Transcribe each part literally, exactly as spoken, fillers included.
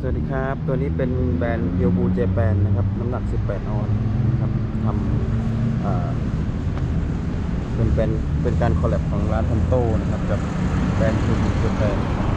สวัสดีครับตัวนี้เป็นแบรนด์เพียวบูเจแปนนะครับน้ำหนักสิบแปดออนซ์นะครับทำเอ่อเป็นเป็นเป็นการคอลแลบของร้านทันโต้นะครับกับแบรนด์เพียวบูเจแปน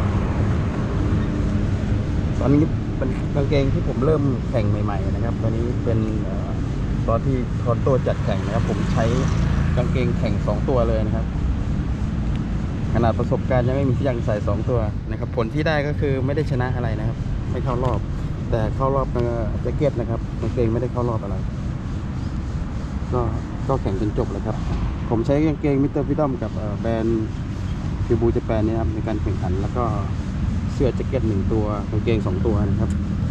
ตอนนี้เป็นกางเกงที่ผมเริ่มแข่งใหม่ๆนะครับตอนนี้เป็นตอนที่ทันโต้จัดแข่งนะครับผมใช้กางเกงแข่งสองตัวเลยนะครับขนาดประสบการณ์ยังไม่มีที่ยังใส่สองตัวนะครับผลที่ได้ก็คือไม่ได้ชนะอะไรนะครับไม่เข้ารอบแต่เข้ารอบแจ็คเก็ตนะครับกางเกงไม่ได้เข้ารอบอะไรก็ก็แข่งจนจบเลยครับผมใช้กางเกงมิสเตอร์ฟิดอมกับแบรนด์คิวบูญี่ปุ่นเนี่ยครับในการแข่งขันแล้วก็เสื้อแจ็คเก็ตหนึ่งตัวกางเกงสองตัวนะครับ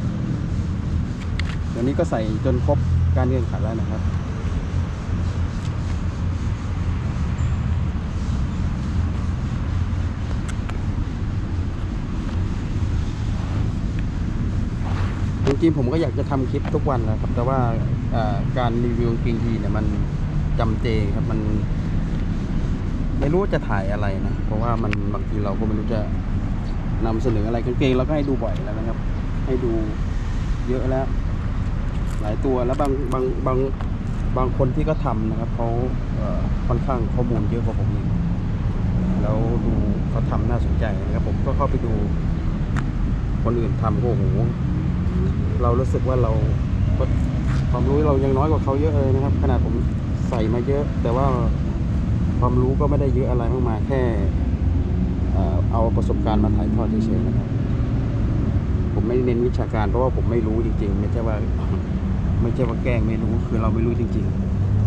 เดี๋ยวนี้ก็ใส่จนครบการแข่งขันแล้วนะครับจริงๆผมก็อยากจะทำคลิปทุกวันนะครับแต่ว่าการรีวิวกางเกงยีนเนี่ยมันจำเจครับมันไม่รู้จะถ่ายอะไรนะเพราะว่ามันบางทีเราก็ไม่รู้จะนำเสนออะไรกางเกงเราก็ให้ดูบ่อยแล้วนะครับให้ดูเยอะแล้วหลายตัวแล้วบางบางบางบางคนที่ก็ทำนะครับเขาค่อนข้างข้อมูลเยอะกว่าผมอีกแล้วดูเขาทำน่าสนใจนะครับผมก็เข้าไปดูคนอื่นทำโอ้โหเรารู้สึกว่าเราความรู้เรายังน้อยกว่าเขาเยอะเลยนะครับขนาดผมใส่มาเยอะแต่ว่าความรู้ก็ไม่ได้เยอะอะไรมากมายแค่เอาประสบการณ์มาถ่ายทอดเฉยๆนะครับผมไม่เน้นวิชาการเพราะว่าผมไม่รู้จริงๆไม่ใช่ว่าไม่ใช่ว่าแกล้งไม่รู้คือเราไม่รู้จริง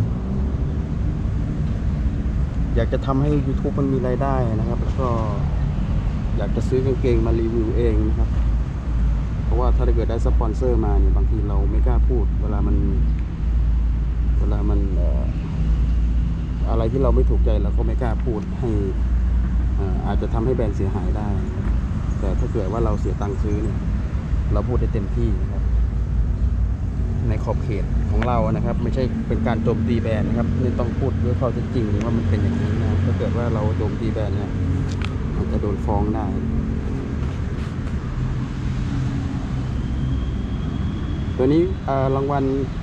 ๆอยากจะทำให้ YouTube มันมีรายได้นะครับแล้วก็อยากจะซื้อกางเกงมารีวิวเองนะครับเพราะว่าถ้าเกิดได้สปอนเซอร์มาเนี่ยบางทีเราไม่กล้าพูดเวลามันเวลามันอะไรที่เราไม่ถูกใจเราก็ไม่กล้าพูดให้อาจจะทำให้แบรนด์เสียหายได้แต่ถ้าเกิดว่าเราเสียตังค์ซื้อเนี่ยเราพูดได้เต็มที่นะครับในขอบเขตของเรานะครับไม่ใช่เป็นการโจมตีแบรนด์นะครับนี่ต้องพูดด้วยข้อเท็จจริงว่ามันเป็นอย่างนี้นะถ้าเกิดว่าเราโจมตีแบรนด์เนี่ยอาจจะโดนฟ้องได้ตัวนี้รางวัล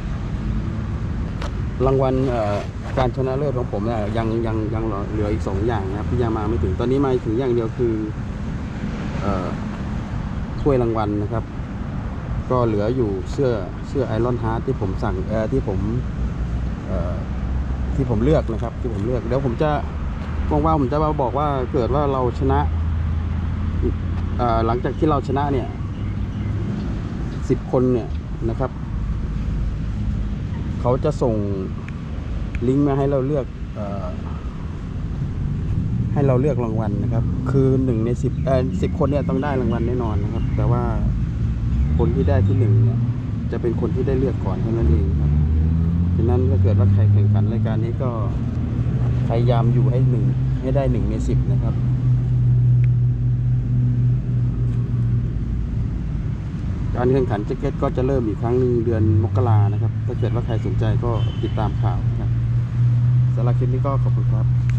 รางวัลการชนะเลิศของผมเนี่ยยังยังยังเหลืออีกสองอย่างนะครับที่ยังมาไม่ถึงตอนนี้มาถึงอย่างเดียวคือถ้วยรางวัลนะครับก็เหลืออยู่เสื้อเสื้อไอรอนฮาร์ทที่ผมสั่งที่ผมที่ผมเลือกนะครับที่ผมเลือกเดี๋ยวผมจะว่างๆผมจะมาบอกว่าเกิดว่าเราชนะหลังจากที่เราชนะเนี่ยสิบคนเนี่ยนะครับเขาจะส่งลิงก์มาให้เราเลือกเอ่อให้เราเลือกรางวัลนะครับคือหนึ่งในสิบเอ่อสิบคนเนี่ยต้องได้รางวัลแน่นอนนะครับแต่ว่าคนที่ได้ที่หนึ่งเนี่ยจะเป็นคนที่ได้เลือกก่อนเท่านั้นเองครับฉะนั้นถ้าเกิดว่าใครแข่งขันรายการนี้ก็พยายามอยู่ให้หนึ่งให้ได้หนึ่งในสิบนะครับการแข่งขันแจ็คเก็ตก็จะเริ่มอีกครั้งหนึ่งเดือนมกรานะครับถ้าเกิดว่าใครสนใจก็ติดตามข่าวนะครับสำหรับคลิปนี้ก็ขอบคุณครับ